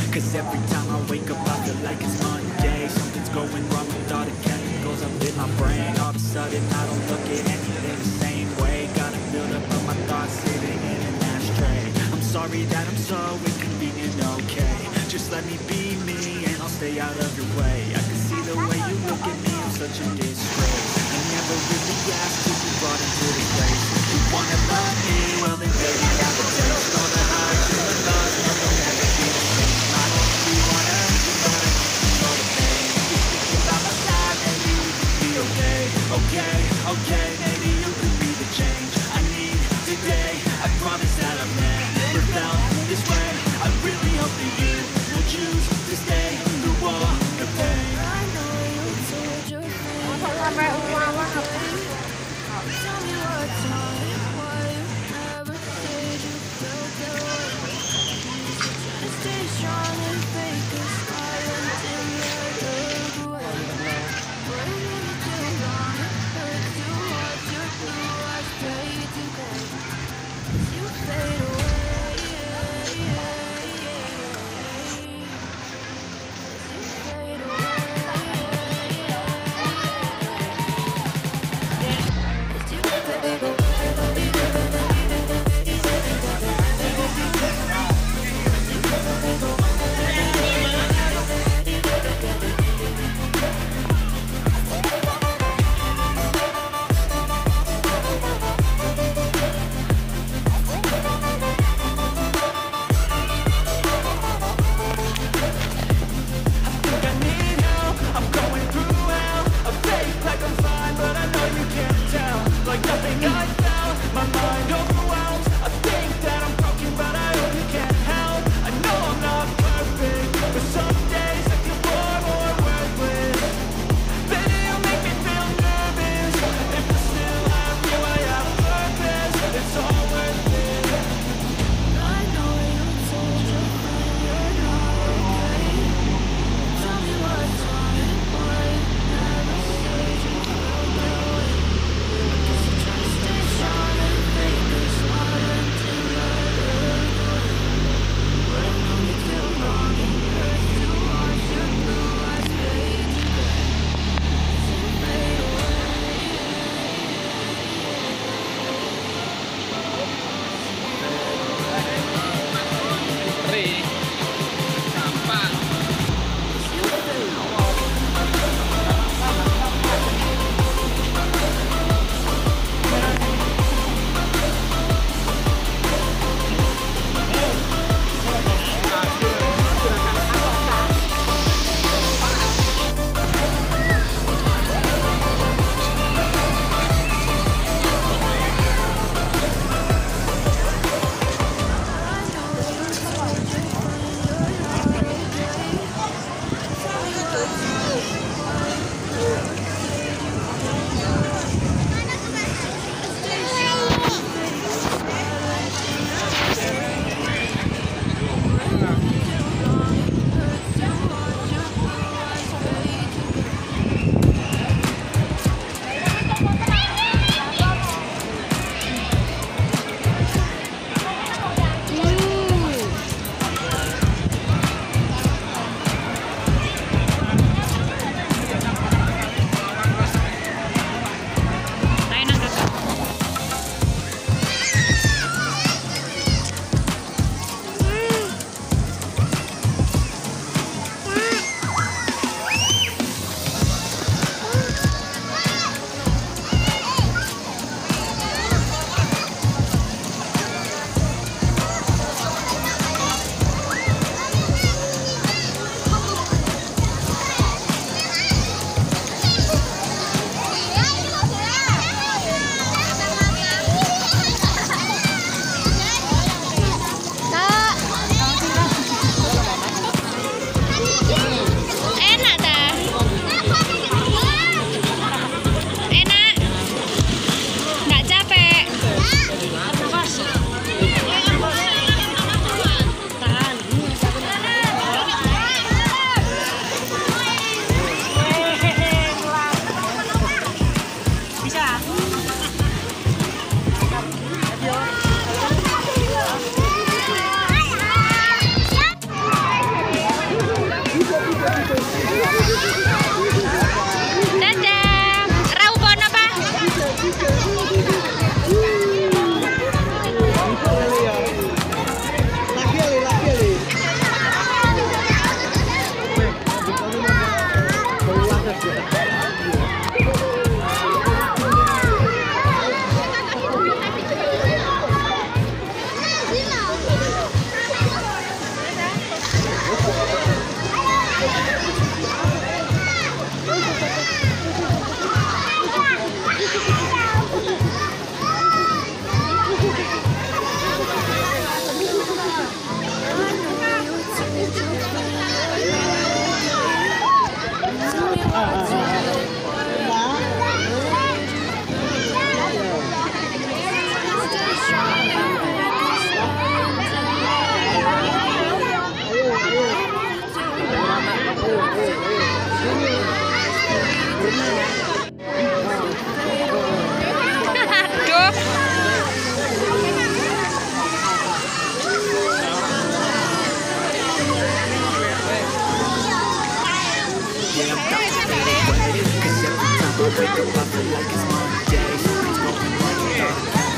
Cause every time I wake up I feel like it's Monday. Something's going wrong with all the chemicals up in my brain. All of a sudden I don't look at anything the same way. Gotta build up of my thoughts sitting in an ashtray. I'm sorry that I'm so inconvenient, okay. Just let me be me and I'll stay out of your way. I can see the way you look at me, I'm such a disgrace. I never really asked to be brought into this place. You wanna love me? Well then baby I have a taste. All the highs and the lows, no, they'll never be the same. I don't really wanna control the pain. Just thinking about my side, maybe we could be okay. Okay, okay, maybe you could be the change I need today. I promise that I've never felt this way. I really hope that you will choose to stay through all the pain. I know you told your friends. Tell me what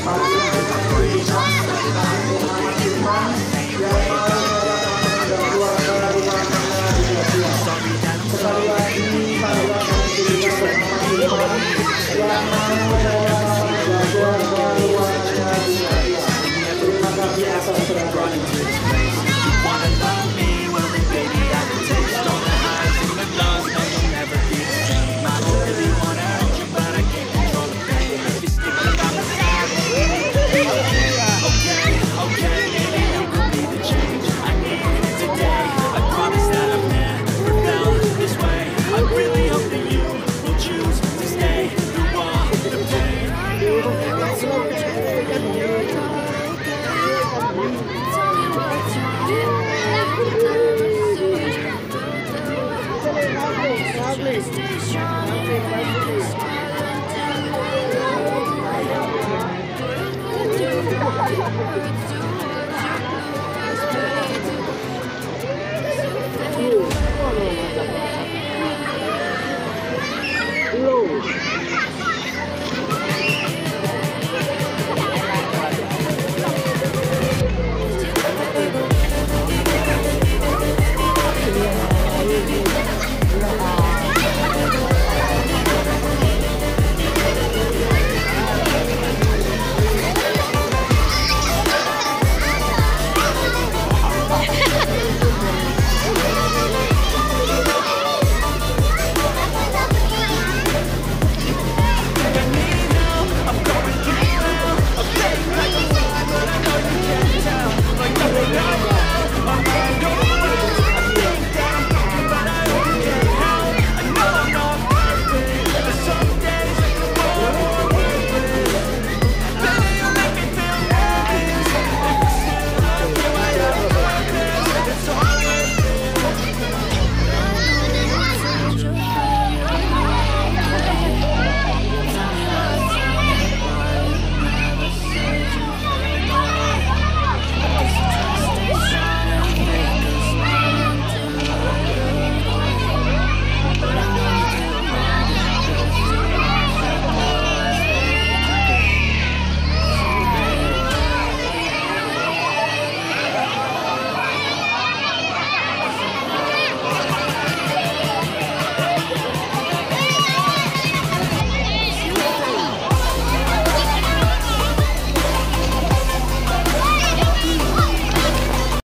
Stay strong.